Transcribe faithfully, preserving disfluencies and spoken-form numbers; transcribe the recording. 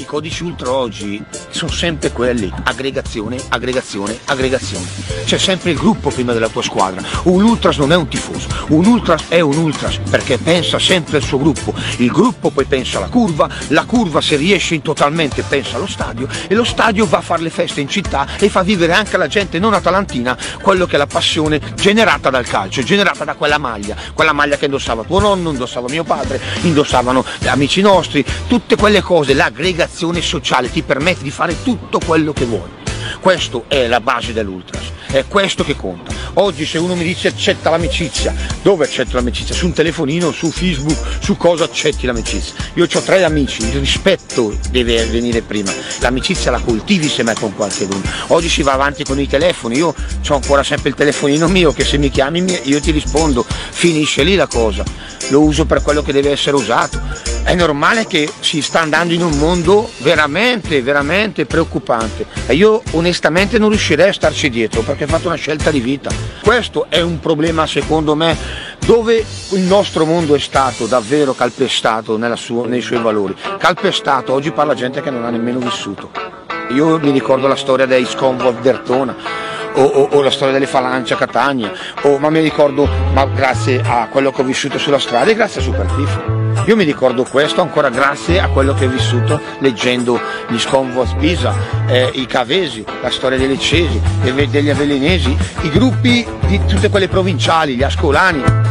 codici ultra oggi sono sempre quelli: aggregazione, aggregazione, aggregazione. C'è sempre il gruppo prima della tua squadra. Un ultras non è un tifoso, un ultras è un ultras perché pensa sempre al suo gruppo. Il gruppo poi pensa alla curva, la curva, se riesce in totalmente, pensa allo stadio, e lo stadio va a fare le feste in città e fa vivere anche alla gente non atalantina quello che è la passione generata dal calcio, generata da quella maglia, quella maglia che indossava tuo nonno, indossava mio padre, indossavano amici nostri, tutte quelle cose. L'aggregazione sociale ti permette di fare tutto quello che vuoi. Questo è la base dell'ultras, è questo che conta. Oggi se uno mi dice accetta l'amicizia, dove accetto l'amicizia? Su un telefonino, su Facebook, su cosa accetti l'amicizia? Io ho tre amici, il rispetto deve venire prima, l'amicizia la coltivi se mai con qualcuno. Oggi si va avanti con i telefoni, io ho ancora sempre il telefonino mio che se mi chiami io ti rispondo, finisce lì la cosa, lo uso per quello che deve essere usato. È normale che si sta andando in un mondo veramente, veramente preoccupante e io onestamente non riuscirei a starci dietro perché ho fatto una scelta di vita. Questo è un problema secondo me dove il nostro mondo è stato davvero calpestato nella sua, nei suoi valori. Calpestato, oggi parla gente che non ha nemmeno vissuto. Io mi ricordo la storia dei Sconvo a Dertona, O, o, o la storia delle falange a Catania, o, ma mi ricordo, ma grazie a quello che ho vissuto sulla strada e grazie a Supertifo. Io mi ricordo questo ancora grazie a quello che ho vissuto leggendo gli Sconvo a Spisa, eh, i Cavesi, la storia dei Leccesi, degli Avellinesi, i gruppi di tutte quelle provinciali, gli Ascolani.